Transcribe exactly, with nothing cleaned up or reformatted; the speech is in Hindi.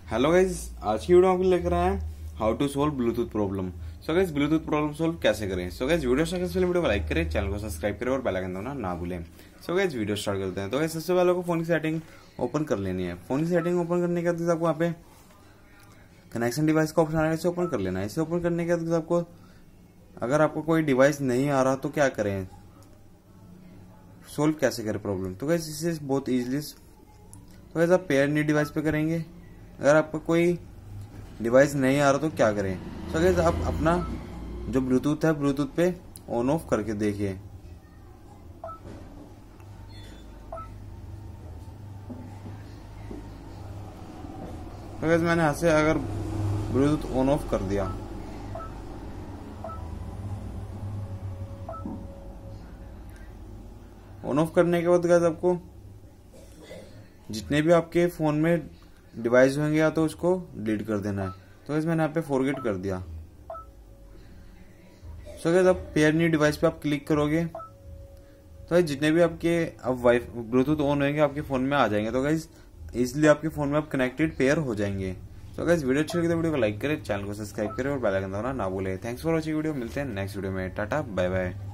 हेलो गाइज, आज की वीडियो आपको लेकर आए हैं how to solve Bluetooth problem. So guys Bluetooth problem solve कैसे करें। सो गाइज वीडियो स्टार्ट करने वीडियो को लाइक करें, चैनल को सब्सक्राइब करें और बेल आइकन दबाना ना भूलें। सो गाइज वीडियो स्टार्ट करते हैं। तो गाइज सबसे पहले आपको फोन की सेटिंग ओपन कर लेनी है। फोन की सेटिंग ओपन करने के बाद आपको यहाँ पे कनेक्शन डिवाइस का ऑप्शन आएगा, इसे ओपन कर लेना है। इसे ओपन करने के बाद आपको अगर आपको कोई डिवाइस नहीं आ रहा तो क्या करें, सोल्व कैसे करें प्रॉब्लम। तो गाइज इसे बहुत इजीली तो गाइज आप पेयर न्यू डिवाइस पे करेंगे। अगर आपको कोई डिवाइस नहीं आ रहा तो क्या करें। तो गाइस आप अपना जो ब्लूटूथ है ब्लूटूथ पे ऑन ऑफ करके देखिए। तो गाइस मैंने यहां से अगर ब्लूटूथ ऑन ऑफ कर दिया, ऑन ऑफ करने के बाद गाइस आपको जितने भी आपके फोन में डिवाइस होंगे या तो उसको डिलीट कर देना है। तो गाइस मैंने यहाँ पे फॉरगेट कर दिया। सो गाइस अब पेयर न्यू डिवाइस पे आप क्लिक करोगे तो गाइस जितने भी आपके अब वाइफ ब्लूटूथ ऑन होंगे आपके फोन में आ जाएंगे। तो गाइस इसलिए आपके फोन में आप कनेक्टेड पेयर हो जाएंगे। तो गाइस वीडियो अच्छी लगी तो वीडियो को लाइक करें, चैनल को सब्सक्राइब करें और बेल आइकन दबाना ना भूलें। Thanks for watching video. मिलते हैं नेक्स्ट वीडियो में। Tata bye bye.